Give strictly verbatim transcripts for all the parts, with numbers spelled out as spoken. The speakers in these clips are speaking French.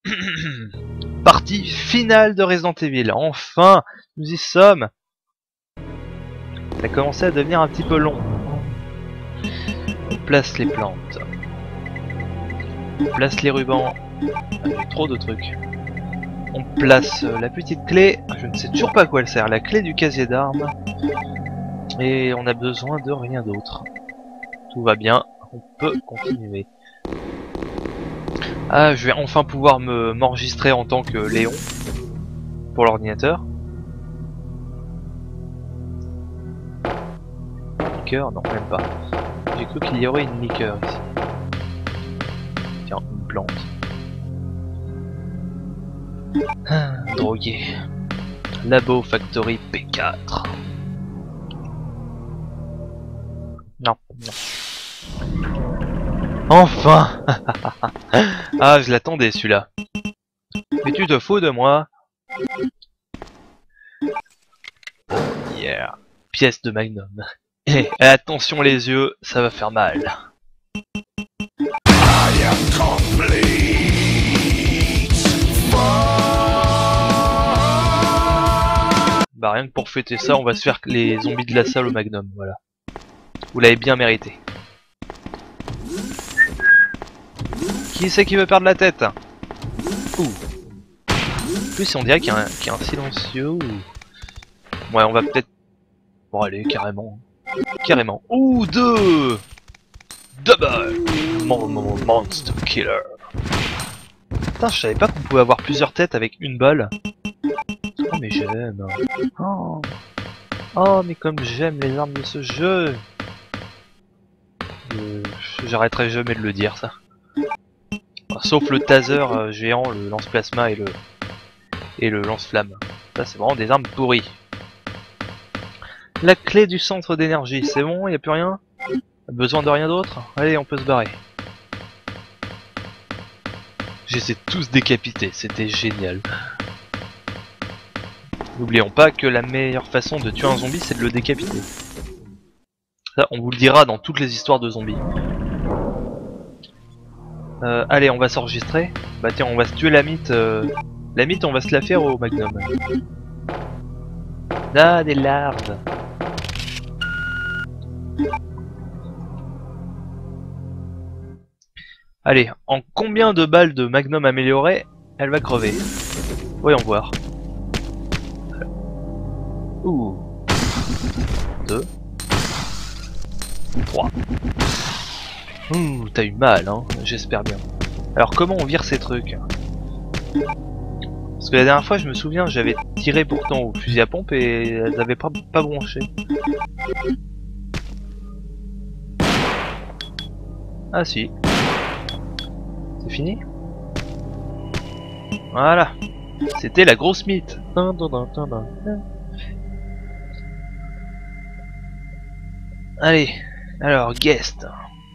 Partie finale de Resident Evil. Enfin, nous y sommes. Ça a commencé à devenir un petit peu long. On place les plantes. On place les rubans. Ah, j'ai trop de trucs. On place la petite clé. Je ne sais toujours pas à quoi elle sert. La clé du casier d'armes. Et on a besoin de rien d'autre. Tout va bien. On peut continuer. Ah, je vais enfin pouvoir me m'enregistrer en tant que Léon pour l'ordinateur. Liqueur, non, même pas. J'ai cru qu'il y aurait une liqueur ici. Tiens, une plante. Ah, drogué. Labo Factory P quatre. Non, non. Enfin. Ah, je l'attendais celui-là. Mais tu te fous de moi? Yeah. Pièce de Magnum. Et attention les yeux, ça va faire mal. I am complete. Bah rien que pour fêter ça, on va se faire les zombies de la salle au Magnum, voilà. Vous l'avez bien mérité. Qui c'est qui veut perdre la tête? Ouh. En plus on dirait qu'il y, qu y a un silencieux. Ou... Ouais, on va peut-être... Bon allez, carrément. Carrément. Ouh, deux. Double mon, mon, Monster Killer. Putain, je savais pas qu'on pouvait avoir plusieurs têtes avec une balle. Oh mais j'aime. Oh. Oh mais comme j'aime les armes de ce jeu. Euh, J'arrêterai jamais de le dire ça. Enfin, sauf le taser euh, géant, le lance-plasma et le et le lance-flamme. Ça c'est vraiment des armes pourries. La clé du centre d'énergie, c'est bon, y a plus rien? Besoin de rien d'autre? Allez, on peut se barrer. Je les ai tous décapités, c'était génial. N'oublions pas que la meilleure façon de tuer un zombie, c'est de le décapiter. Ça, on vous le dira dans toutes les histoires de zombies. Euh, allez, on va s'enregistrer. Bah tiens, on va se tuer la mythe. Euh... La mythe, on va se la faire au Magnum. Ah, des larves. Allez, en combien de balles de Magnum amélioré, elle va crever? Voyons voir. Ouh. Deux. Trois. Ouh, t'as eu mal, hein, j'espère bien. Alors comment on vire ces trucs? Parce que la dernière fois, je me souviens, j'avais tiré pourtant au fusil à pompe et elles avaient pas, pas branché. Ah si. C'est fini? Voilà. C'était la grosse mythe. Allez. Alors, guest.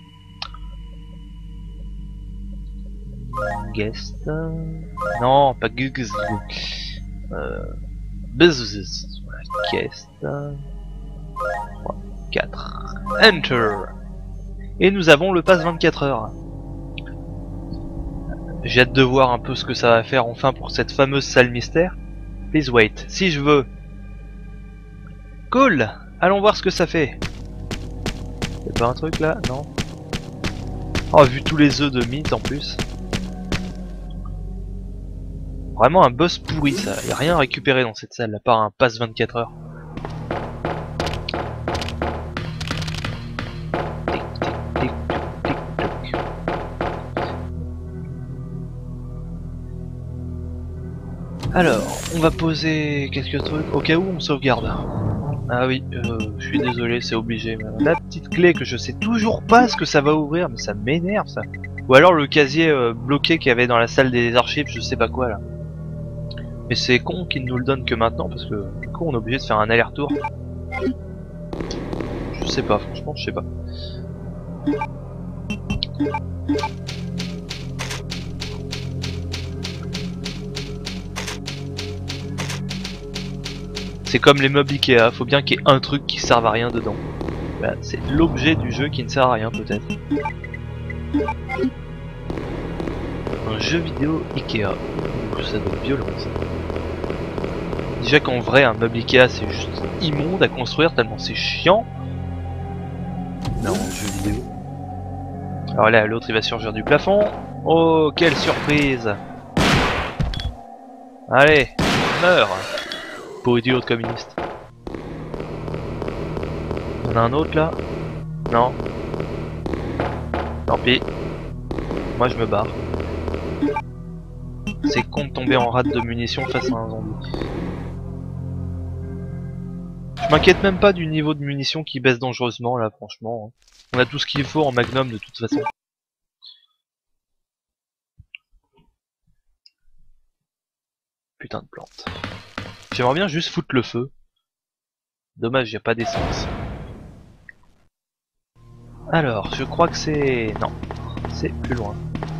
Guest. Non, pas gugs. Euh. Buzzes. Guest. trois, quatre. Enter. Et nous avons le pass vingt-quatre heures. J'ai hâte de voir un peu ce que ça va faire enfin pour cette fameuse salle mystère. Please wait. Si je veux. Cool. Allons voir ce que ça fait. Y'a pas un truc là? Non. Oh, vu tous les œufs de mythe en plus. Vraiment un boss pourri ça. Y'a rien à récupérer dans cette salle à part un pass vingt-quatre heures. Alors, on va poser quelques trucs au cas où on sauvegarde. Ah oui, euh, je suis désolé, c'est obligé. La petite clé que je sais toujours pas ce que ça va ouvrir, mais ça m'énerve ça. Ou alors le casier euh, bloqué qu'il y avait dans la salle des archives, je sais pas quoi là. Mais c'est con qu'ils nous le donnent que maintenant parce que du coup on est obligé de faire un aller-retour. Je sais pas, franchement je sais pas. C'est comme les meubles Ikea, faut bien qu'il y ait un truc qui serve à rien dedans. Voilà, c'est l'objet du jeu qui ne sert à rien peut-être. Un jeu vidéo Ikea. Ça doit être violent ça. Déjà qu'en vrai un meuble Ikea c'est juste immonde à construire tellement c'est chiant. Non, jeu vidéo. Alors là l'autre il va surgir du plafond. Oh quelle surprise. Allez, meurs. Pour idiot de communiste. Il y en a un autre là? Non. Tant pis. Moi je me barre. C'est con de tomber en rate de munitions face à un zombie. Je m'inquiète même pas du niveau de munitions qui baisse dangereusement là, franchement. On a tout ce qu'il faut en magnum de toute façon. Putain de plante. J'aimerais bien juste foutre le feu. Dommage, y a pas d'essence. Alors, je crois que c'est... Non, c'est plus loin.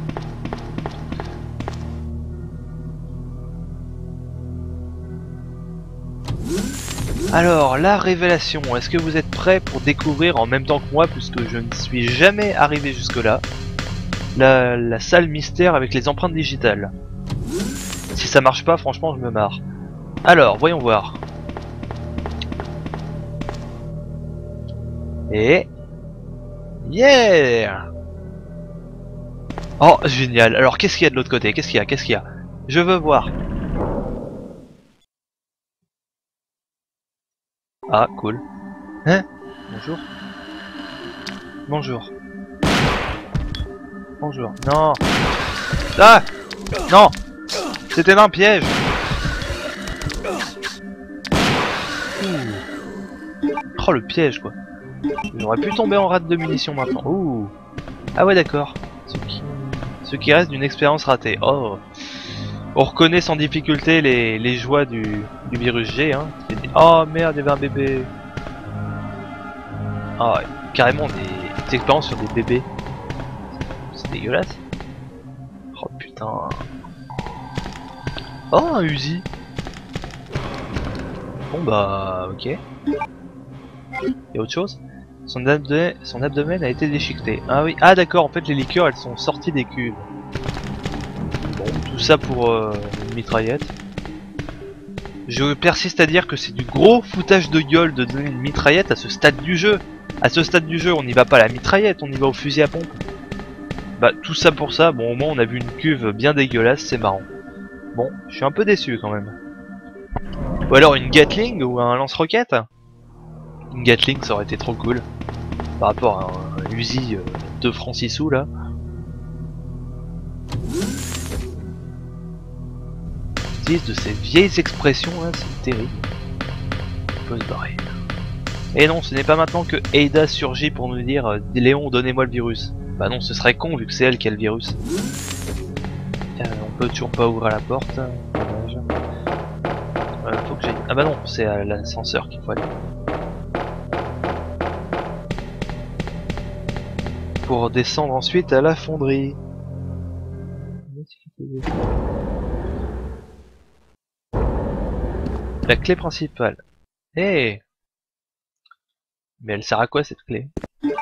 Alors, la révélation, est-ce que vous êtes prêts pour découvrir en même temps que moi, puisque je ne suis jamais arrivé jusque là, la, la salle mystère avec les empreintes digitales. Si ça marche pas, franchement, je me marre. Alors, voyons voir. Et... Yeah! Oh, génial. Alors, qu'est-ce qu'il y a de l'autre côté? Qu'est-ce qu'il y a? Qu'est-ce qu'il y a? Je veux voir. Ah, cool. Hein? Bonjour. Bonjour. Bonjour. Non. Ah! Non! C'était un piège. Ouh. Oh, le piège, quoi. J'aurais pu tomber en rate de munitions maintenant. Ouh. Ah ouais, d'accord. Ce qui... Ce qui reste d'une expérience ratée. Oh. On reconnaît sans difficulté les, les joies du, du virus G. Hein. Oh merde, il y avait un bébé. Ah ouais, carrément des, des expériences sur des bébés. C'est dégueulasse. Oh putain. Oh, un Uzi. Bon bah, ok. Y'a autre chose? Son abdomen, son abdomen a été déchiqueté. Ah oui, ah d'accord, en fait les liqueurs elles sont sorties des cuves. Bon, tout ça pour euh, une mitraillette. Je persiste à dire que c'est du gros foutage de gueule de donner une mitraillette à ce stade du jeu. À ce stade du jeu, on n'y va pas à la mitraillette, on y va au fusil à pompe. Bah tout ça pour ça, bon au moins on a vu une cuve bien dégueulasse, c'est marrant. Bon, je suis un peu déçu quand même. Ou alors une Gatling ou un lance-roquette. Une Gatling ça aurait été trop cool. Par rapport à un Uzi euh, deux francs six sous là. Utilise de ces vieilles expressions là, c'est terrible. Il faut se barrer. Et non, ce n'est pas maintenant que Ada surgit pour nous dire euh, Léon, donnez-moi le virus. Bah non, ce serait con vu que c'est elle qui a le virus. Euh, on peut toujours pas ouvrir la porte. Dommage. Euh, faut que j'aille. Ah bah non, c'est à l'ascenseur qu'il faut aller. Pour descendre ensuite à la fonderie. La clé principale. Eh hey. Mais elle sert à quoi cette clé?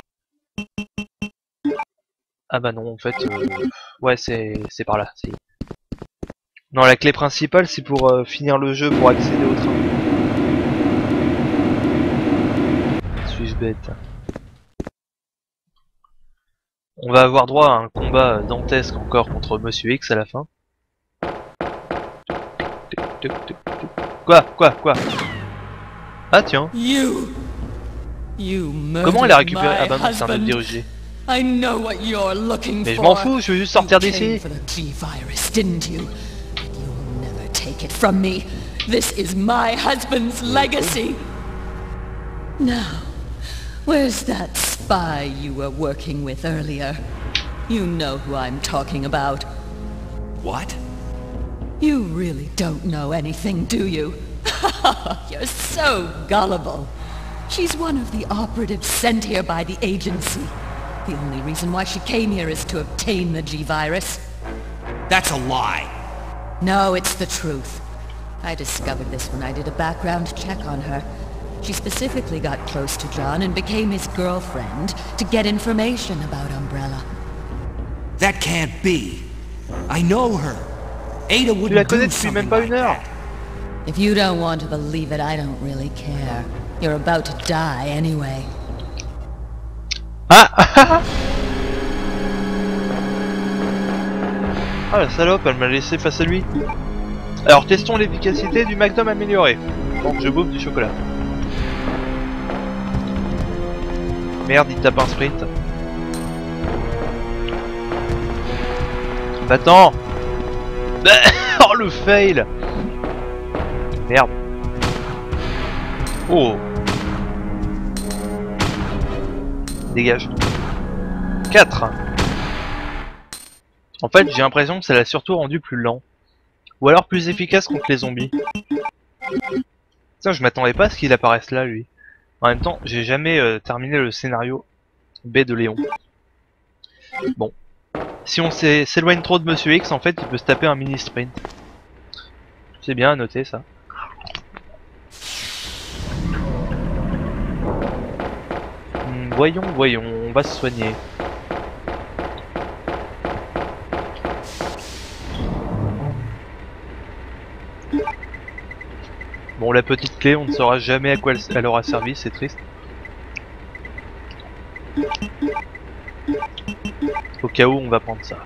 Ah bah non, en fait... Euh... Ouais, c'est c'est par là. Non, la clé principale, c'est pour euh, finir le jeu, pour accéder au train. Suis-je bête? On va avoir droit à un combat dantesque encore contre Monsieur X à la fin. Quoi? Quoi? Quoi? Ah tiens. You. You Comment elle a récupéré? Ah bah non, c'est un autre dirigé. I know what you're looking Mais je for. m'en fous, je veux juste sortir d'ici. G-virus, didn't you? You'll never take it from me. This is my husband's legacy. Now, where's that spy you were working with earlier? You know who I'm talking about. What? You really don't know anything, do you? You're so gullible. She's one of the operatives sent here by the agency. The only reason why she came here is to obtain the G-virus. That's a lie. No, it's the truth. I discovered this when I did a background check on her. She specifically got close to John and became his girlfriend to get information about Umbrella. That can't be. I know her. Ada Tu la wouldn't connais do depuis même something pas like une heure. that. If you don't want to believe it, I don't really care. You're about to die anyway. Ah ah Ah la salope, elle m'a laissé face à lui. Alors testons l'efficacité du Magnum amélioré. Donc je bouffe du chocolat. Merde, il tape un sprint. Va-t'en. Oh le fail. Merde. Oh. Dégage. quatre. En fait, j'ai l'impression que ça l'a surtout rendu plus lent. Ou alors plus efficace contre les zombies. Tiens, je m'attendais pas à ce qu'il apparaisse là, lui. En même temps, j'ai jamais euh, terminé le scénario B de Léon. Bon. Si on s'éloigne trop de Monsieur X, en fait, il peut se taper un mini sprint. C'est bien à noter ça. Hmm, voyons, voyons, on va se soigner. Bon, la petite clé, on ne saura jamais à quoi elle, elle aura servi, c'est triste. Au cas où, on va prendre ça.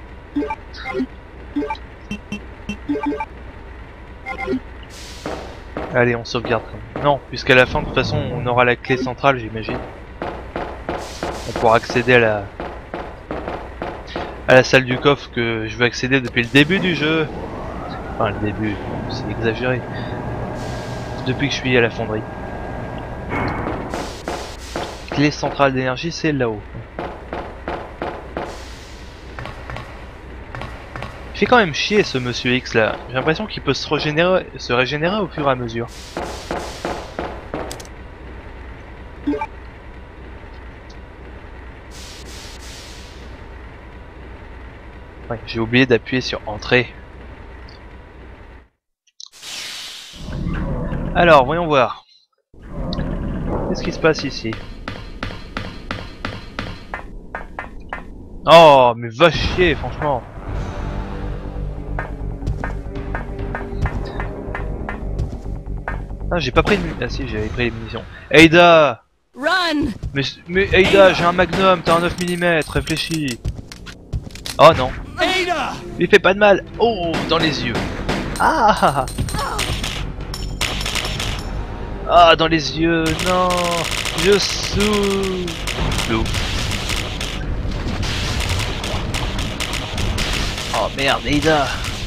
Allez, on sauvegarde. Non, puisqu'à la fin, de toute façon, on aura la clé centrale, j'imagine. On pourra accéder à la... à la salle du coffre que je veux accéder depuis le début du jeu. Enfin, le début, c'est exagéré. Depuis que je suis à la fonderie. Clé centrale d'énergie, c'est là-haut. Il fait quand même chier ce Monsieur X là. J'ai l'impression qu'il peut se régénérer, se régénérer au fur et à mesure. Ouais, j'ai oublié d'appuyer sur entrée. Alors, voyons voir. Qu'est-ce qui se passe ici? Oh, mais va chier, franchement. Ah, j'ai pas pris de munitions. Ah si, j'avais pris les munitions. Ada! Run! Mais, mais Ada, j'ai un magnum, t'as un neuf millimètres, réfléchis. Oh non. Ada! Il fait pas de mal. Oh, dans les yeux. Ah! Ah, dans les yeux, non. Je souffle. Oh merde, Ada.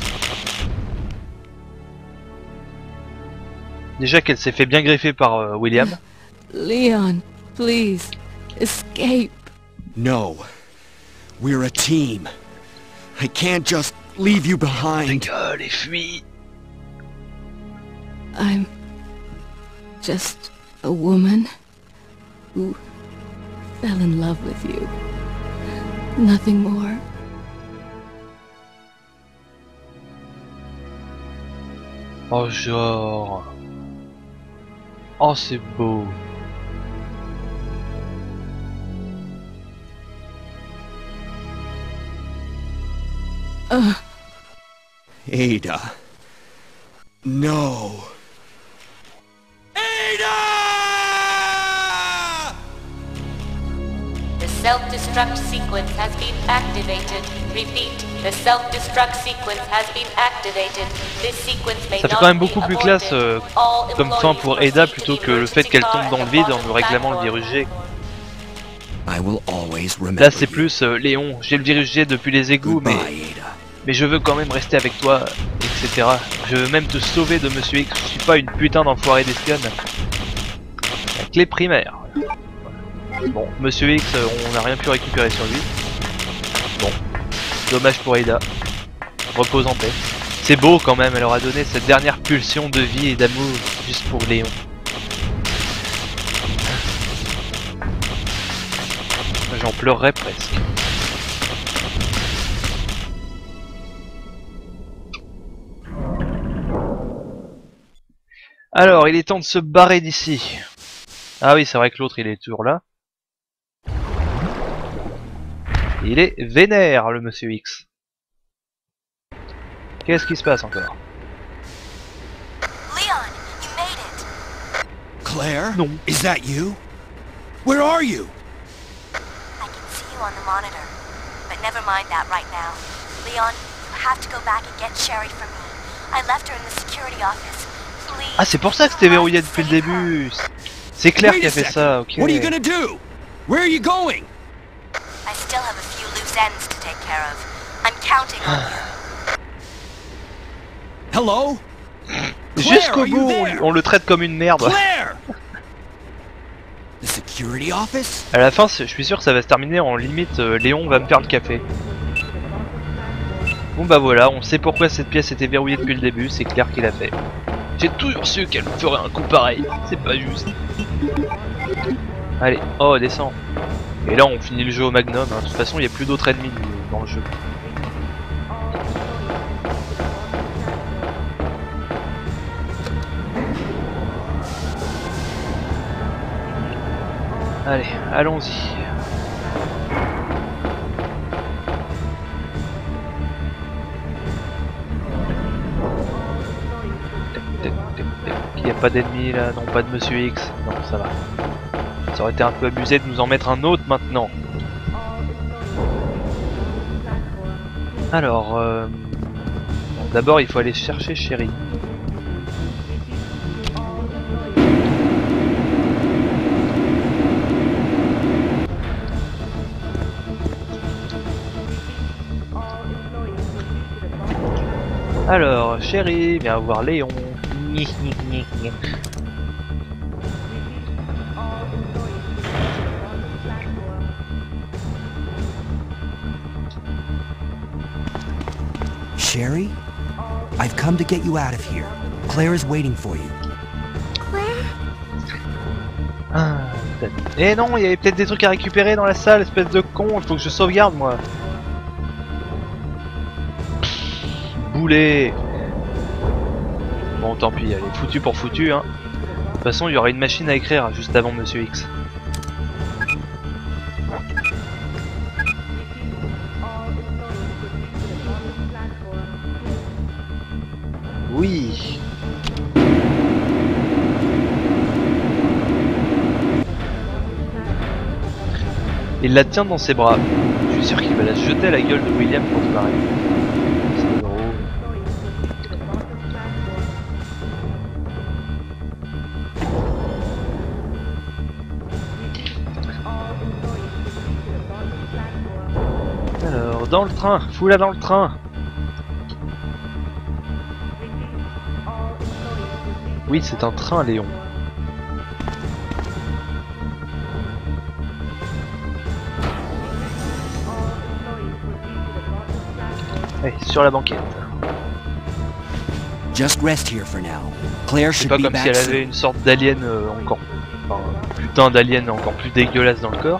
Déjà qu'elle s'est fait bien greffer par euh, William. Leon, please, escape. No. We're a team. I can't just leave you behind. Gueule et fuis. I'm just a woman who fell in love with you. Nothing more. Oh genre. Oh c'est beau. Uh, Ada. No. Ada! The self-destruct sequence has been activated. Repeat, the self-destruct sequence has been activated. This sequence may Ça fait not quand même be beaucoup plus aborted. classe euh, All comme fin employees pour Ada proceed plutôt to que the le fait qu'elle emergency tombe dans le car vide at en the me bottom réclamant le platform. virus G. I will always remember Là c'est you. plus euh, Léon, j'ai le virus G depuis les égouts mais, Goodbye, Ada. mais je veux quand même rester avec toi, et cetera. Je veux même te sauver de Monsieur X, je suis pas une putain d'enfoiré d'espionne. La clé primaire. Bon, Monsieur X, euh, on n'a rien pu récupérer sur lui. Bon, dommage pour Ada. Repose en paix. C'est beau quand même, elle aura donné cette dernière pulsion de vie et d'amour juste pour Léon. J'en pleurerais presque. Alors, il est temps de se barrer d'ici. Ah oui, c'est vrai que l'autre il est toujours là. Il est vénère, le Monsieur X. Qu'est-ce qui se passe encore? Leon, you made it. Claire? Non. Is that you? Where are you? I can see you on the monitor. But never mind that right now. Leon, you have to go back and get Sherry for me. I left her in the security office. Please. Ah, c'est pour ça que c'était verrouillé depuis le début. C'est Claire Wait qui a a fait second. ça, ok. What are you gonna do? Where are you going? I still have a few loose ends to take care of. I'm counting on you. Hello? Jusqu'au are you bout, on, there? on le traite comme une merde. Claire! The security office? À la fin, je suis sûr que ça va se terminer en limite, euh, Léon va me faire le café. Bon bah voilà, on sait pourquoi cette pièce était verrouillée depuis le début, c'est Claire qui l'a fait. J'ai toujours su qu'elle me ferait un coup pareil, c'est pas juste. Allez, oh descends. Et là on finit le jeu au magnum, hein. De toute façon il n'y a plus d'autres ennemis dans le jeu. Allez, allons-y. Il n'y a pas d'ennemis là, non pas de Monsieur X, non ça va. Ça aurait été un peu abusé de nous en mettre un autre maintenant. Alors, euh... bon, d'abord il faut aller chercher Sherry. Alors, Sherry, viens voir Léon. Sherry? I've come to get you out of here. Claire is waiting for you. Ah, eh non, il y avait peut-être des trucs à récupérer dans la salle, espèce de con, il faut que je sauvegarde moi. Boulet. Bon tant pis, elle est foutue pour foutu hein. De toute façon il y aura une machine à écrire juste avant Monsieur X. Oui. Il la tient dans ses bras. Je suis sûr qu'il va la jeter à la gueule de William pour se barrer. C'est drôle. Alors, dans le train, fous-la dans le train. Oui, c'est un train, Léon. Allez, sur la banquette. Just rest here for now. Claire C'est should pas be comme si back elle soon. avait une sorte d'alien euh, encore... Enfin, un putain d'alien encore plus dégueulasse dans le corps.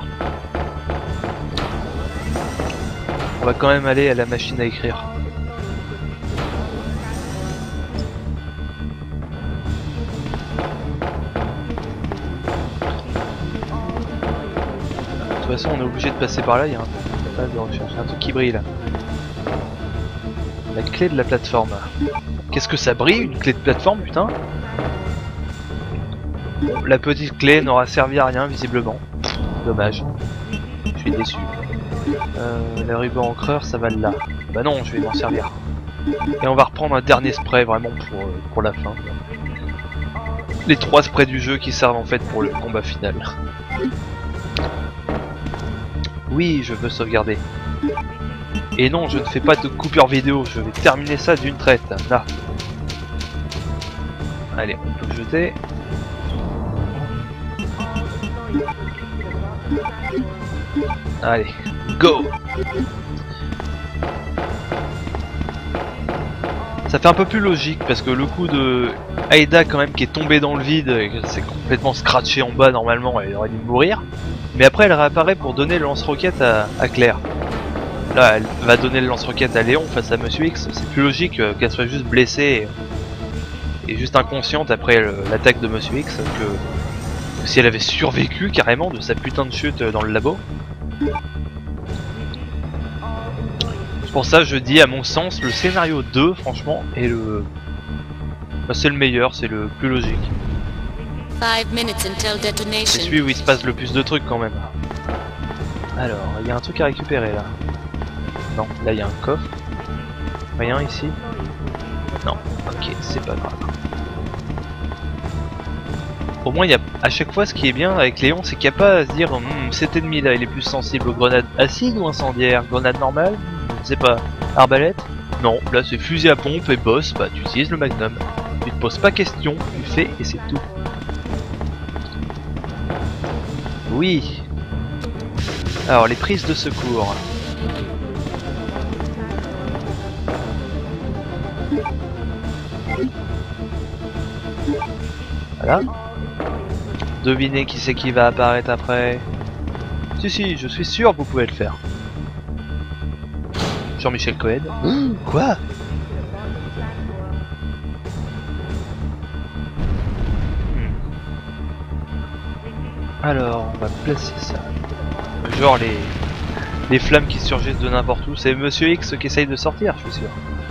On va quand même aller à la machine à écrire. De toute façon on est obligé de passer par là, il y a un truc de recherche, un truc qui brille là. La clé de la plateforme. Qu'est-ce que ça brille, une clé de plateforme, putain? Bon, la petite clé n'aura servi à rien visiblement. Dommage. Je suis déçu. Euh, le ruban encreur, ça va là. Bah non, je vais m'en servir. Et on va reprendre un dernier spray vraiment pour, euh, pour la fin. Les trois sprays du jeu qui servent en fait pour le combat final. Oui, je veux sauvegarder. Et non, je ne fais pas de coupure vidéo, je vais terminer ça d'une traite. Là. Allez, on peut le jeter. Allez, go! Ça fait un peu plus logique parce que le coup de Aida quand même qui est tombée dans le vide et c'est complètement scratché en bas normalement, elle aurait dû mourir. Mais après elle réapparaît pour donner le lance-roquette à, à Claire. Là elle va donner le lance-roquette à Léon face à Monsieur X, c'est plus logique qu'elle soit juste blessée et, et juste inconsciente après l'attaque de Monsieur X que, que si elle avait survécu carrément de sa putain de chute dans le labo. Je Pour ça, je dis, à mon sens, le scénario deux, franchement, est le... Bah, c'est le meilleur, c'est le plus logique. Five minutes until C'est detonation. celui où il se passe le plus de trucs quand même. Alors, il y a un truc à récupérer là. Non, là il y a un coffre. Rien ici. Non, ok, c'est pas grave. Au moins, il y a à chaque fois, ce qui est bien avec Léon, c'est qu'il n'y a pas à se dire hm, cet ennemi là, il est plus sensible aux grenades acides ou incendiaires. Grenade normale, je sais pas. Arbalète. Non, là c'est fusil à pompe et boss, bah tu utilises le magnum. Tu te poses pas question, tu fais et c'est tout. Oui. Alors les prises de secours. Voilà. Devinez qui c'est qui va apparaître après. Si si, je suis sûr que vous pouvez le faire. Jean-Michel Cohen. Mmh, quoi? hmm. Alors, on va placer ça. Genre les les flammes qui surgissent de n'importe où. C'est Monsieur X qui essaye de sortir, je suis sûr.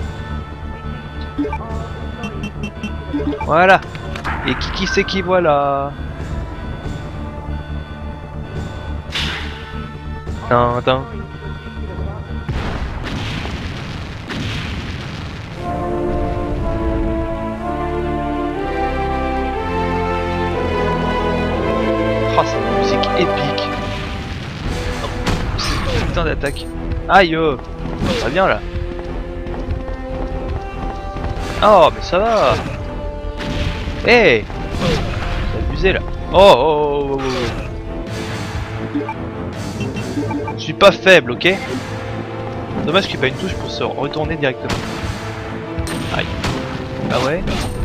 Voilà. Et qui qui c'est qui voilà. Tintin. Oh, c'est une musique épique. Oh, c'est une putain d'attaque. Aïe oh. Ça va bien là. Oh mais ça va. Eh hey. C'est abusé là. Oh oh oh oh oh. Je suis pas faible, ok? Dommage qu'il n'y ait pas une touche pour se retourner directement. Aïe. Ah ouais?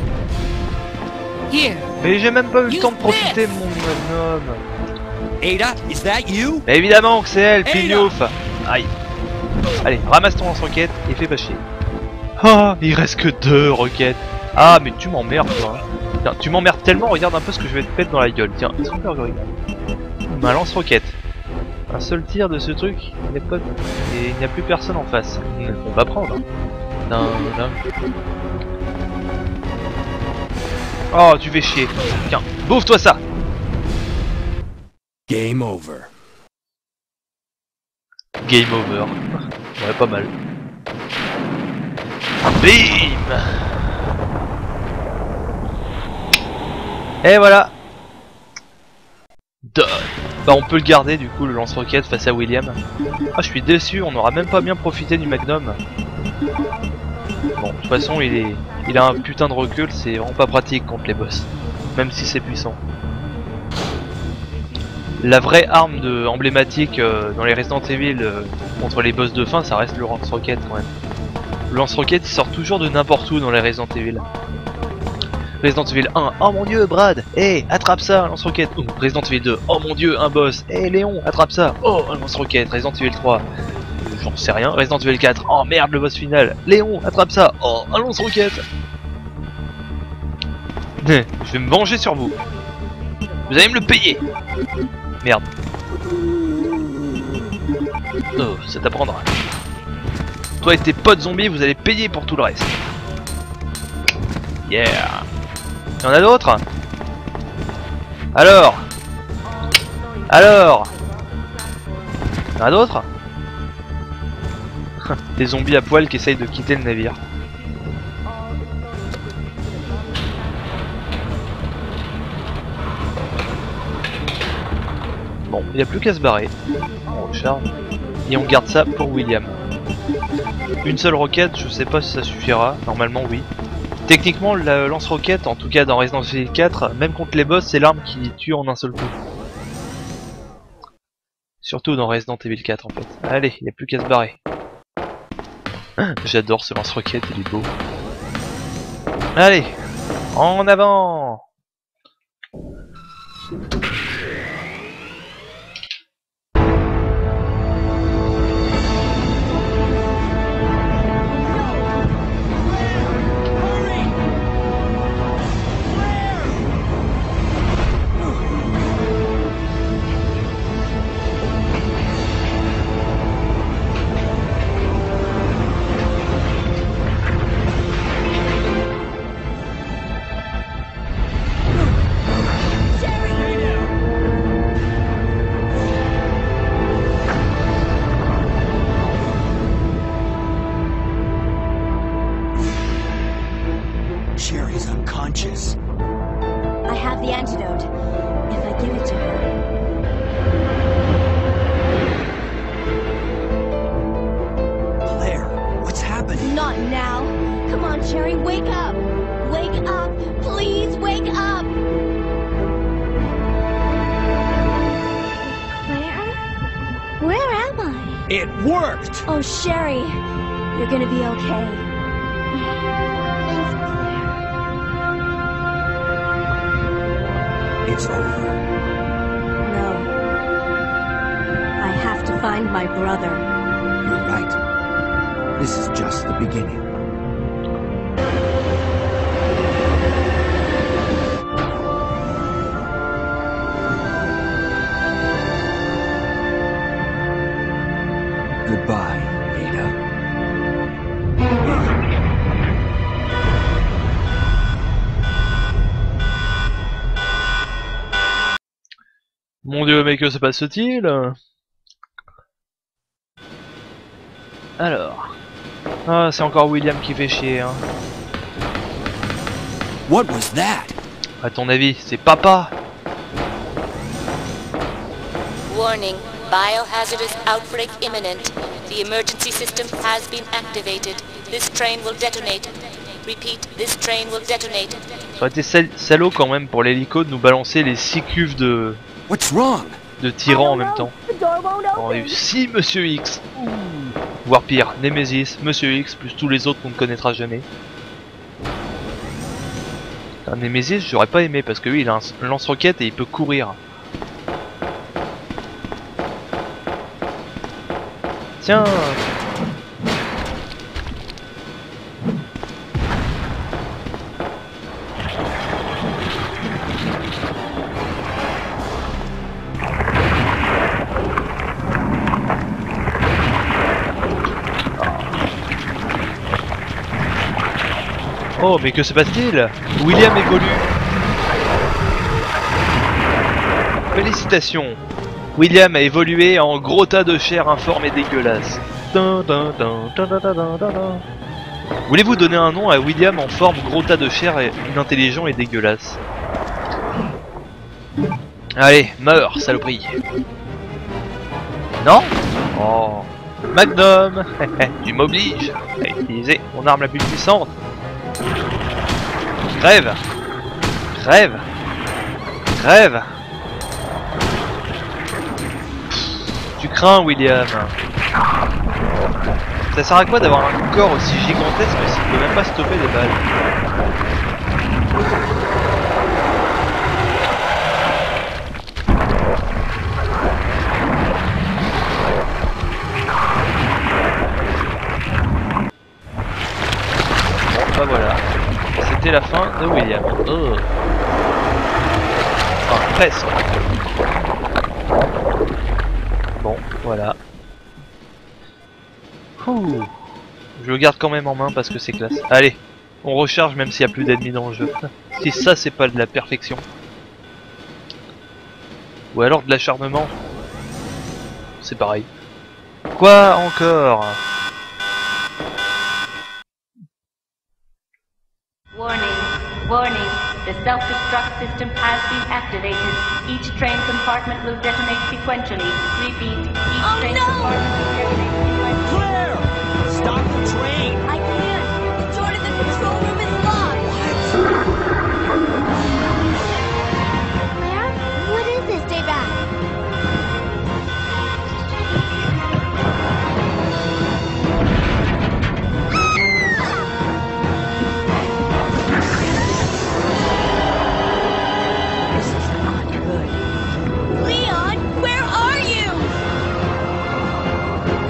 Here. Mais j'ai même pas eu le temps de profiter de mon magnum. Ada, is that you? Mais évidemment que c'est elle, Hey, pignouf. Aïe. Allez, ramasse ton lance-roquette et fais pas chier. Ah, il reste que deux roquettes. Ah, mais tu m'emmerdes, toi. Tiens, tu m'emmerdes tellement, regarde un peu ce que je vais te mettre dans la gueule. Tiens, est-ce qu'on peut regarder? Ma lance-roquette. Un seul tir de ce truc, il n'y a, pas... et il n'y a plus personne en face. On va prendre. Dun, dun. Oh, tu fais chier. Tiens, bouffe-toi ça. Game over. Game over. Ouais, pas mal. Bim. Et voilà. Done. Bah on peut le garder du coup le lance-roquette face à William. Ah je suis déçu, on n'aura même pas bien profité du Magnum. Bon de toute façon il est il a un putain de recul, c'est vraiment pas pratique contre les boss. Même si c'est puissant. La vraie arme de emblématique euh, dans les Resident Evil euh, contre les boss de fin, ça reste le lance-roquette quand même. Le lance-roquette il sort toujours de n'importe où dans les Resident Evil. Resident Evil un, oh mon dieu Brad, hé, hey, attrape ça, lance-roquette. Ouh, Resident Evil deux, oh mon dieu, un boss, hé hey, Léon, attrape ça, oh un lance-roquette. Resident Evil trois, j'en sais rien. Resident Evil quatre, oh merde le boss final, Léon, attrape ça, oh un lance-roquette. Je vais me venger sur vous. Vous allez me le payer. Merde. Oh, ça t'apprendra. Toi et tes potes zombies, vous allez payer pour tout le reste. Yeah. Y'en a d'autres? Alors Alors Y'en a d'autres? Des zombies à poil qui essayent de quitter le navire. Bon, il n'y a plus qu'à se barrer. On recharge. Et on garde ça pour William. Une seule roquette, je sais pas si ça suffira. Normalement oui. Techniquement, la lance-roquette, en tout cas dans Resident Evil quatre, même contre les boss, c'est l'arme qui tue en un seul coup. Surtout dans Resident Evil quatre en fait. Allez, il n'y a plus qu'à se barrer. J'adore ce lance-roquette, il est beau. Allez, en avant! But not now. Come on, Sherry, wake up. Wake up. Please wake up. Claire? Where am I? It worked! Oh, Sherry. You're gonna be okay. Thanks, Claire. It's over. No. I have to find my brother. You're right. This is just the beginning. Goodbye, Ada. Mon dieu, mais que se passe-t-il? Alors... Ah, c'est encore William qui fait chier, hein. What was that? À ton avis, c'est papa? Warning. Biohazardous outbreak imminent. The emergency system has been activated. This train will detonate. Repeat, this train will detonate. Ça aurait été sal salaud quand même pour l'hélico de nous balancer les six cuves de... What's wrong? de tyrans en même temps. On a eu six Monsieur X. Voire pire, Nemesis, Monsieur X, plus tous les autres qu'on ne connaîtra jamais. Un Nemesis, j'aurais pas aimé parce que lui il a un lance-roquette et il peut courir. Tiens. Oh, mais que se passe-t-il? William évolue. Félicitations. William a évolué en gros tas de chair informe et dégueulasse. Voulez-vous donner un nom à William en forme gros tas de chair et inintelligent et dégueulasse? Allez, meurs, saloperie. Non? Oh. Magnum. Tu m'obliges à utiliser mon arme la plus puissante. Crève. Crève. Crève. Tu crains, William. Ça sert à quoi d'avoir un corps aussi gigantesque s'il peut même pas stopper les balles? Bon, bah voilà. C'était la fin de William. Oh. Enfin, presque. Bon, voilà. Ouh. Je le garde quand même en main parce que c'est classe. Allez, on recharge même s'il n'y a plus d'ennemis dans le jeu. Si ça c'est pas de la perfection. Ou alors de l'acharnement. C'est pareil. Quoi encore? Warning. Warning. The self-destruct system has been activated. Each train compartment will detonate sequentially. Repeat. Each Oh, train no! compartment will detonate sequentially. Claire! Stop the train! I can't. The door to the control room is locked. Claire? What is this? Stay back. Leon, where are you?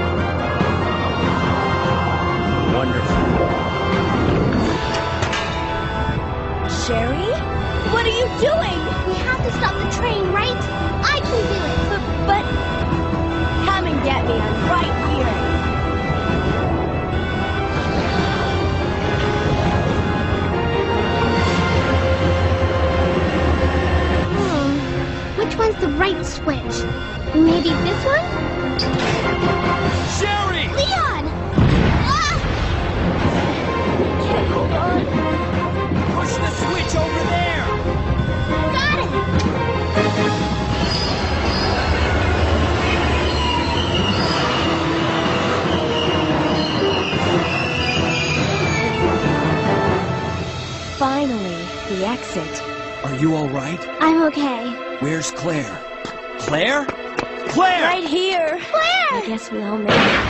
fix it. Are you alright? I'm okay. Where's Claire? Claire? Claire! Right here. Claire! I guess we all made it.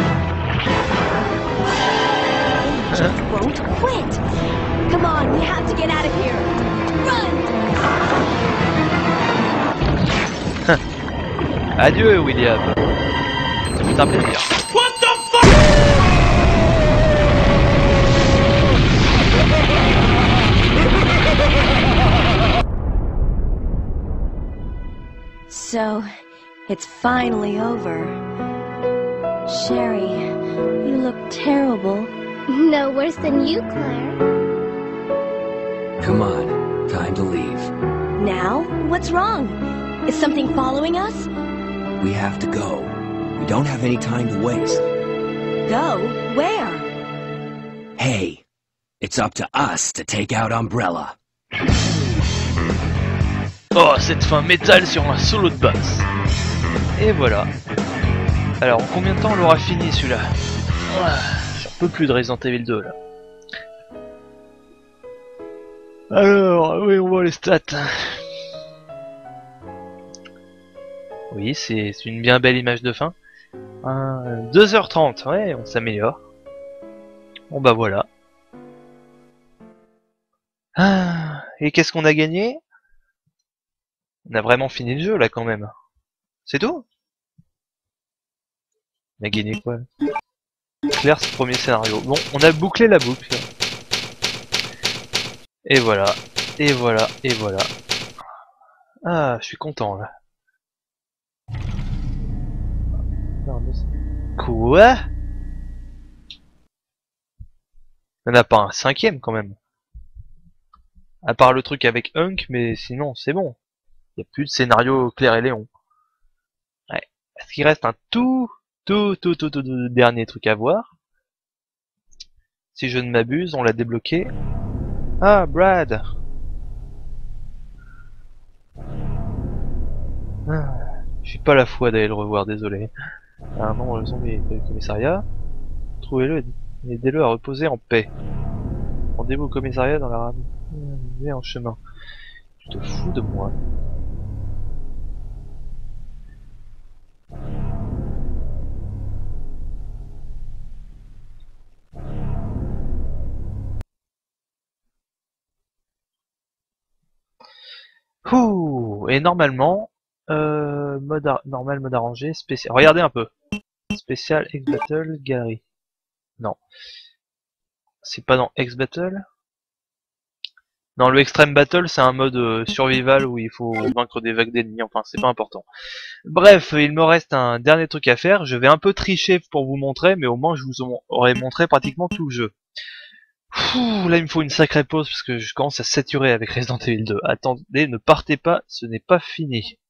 They just won't quit. Come on, we have to get out of here. Run! Adieu, William. Ça fut un plaisir. What the fuck? So, it's finally over. Sherry, you look terrible. No worse than you, Claire. Come on, time to leave. Now? What's wrong? Is something following us? We have to go. We don't have any time to waste. Go? Where? Hey, it's up to us to take out Umbrella. Oh, cette fin métal sur un solo de basse. Et voilà. Alors, en combien de temps on l'aura fini celui-là? J'en peux plus de Resident Evil deux là. Alors, oui, on voit les stats. Oui, c'est une bien belle image de fin. Euh, deux heures trente, ouais, on s'améliore. Bon bah voilà. Ah, et qu'est-ce qu'on a gagné? On a vraiment fini le jeu là quand même. C'est tout? On a gagné quoi? Claire, ce premier scénario. Bon, on a bouclé la boucle. Et voilà, et voilà, et voilà. Ah, je suis content là. Quoi? Il n'y en a pas un cinquième quand même. À part le truc avec Hunk, mais sinon c'est bon. Il n'y a plus de scénario Claire et Léon. Ouais. Est-ce qu'il reste un tout, tout, tout, tout, tout, tout dernier truc à voir? Si je ne m'abuse, on l'a débloqué. Ah, Brad. Ah, j'ai pas la foi d'aller le revoir, désolé. Un membre de zombie du commissariat. Trouvez-le et aidez-le à reposer en paix. Rendez-vous au commissariat dans la rame en chemin. Tu te fous de moi. Ouh, et normalement, euh, mode normal, mode arrangé, spécial. Regardez un peu. Spécial X-Battle Gallery. Non. C'est pas dans X-Battle. Non, le Extreme Battle, c'est un mode euh, survival où il faut vaincre des vagues d'ennemis. Enfin, c'est pas important. Bref, il me reste un dernier truc à faire. Je vais un peu tricher pour vous montrer, mais au moins je vous aurai montré pratiquement tout le jeu. Ouh, là, il me faut une sacrée pause parce que je commence à saturer avec Resident Evil deux. Attendez, ne partez pas, ce n'est pas fini.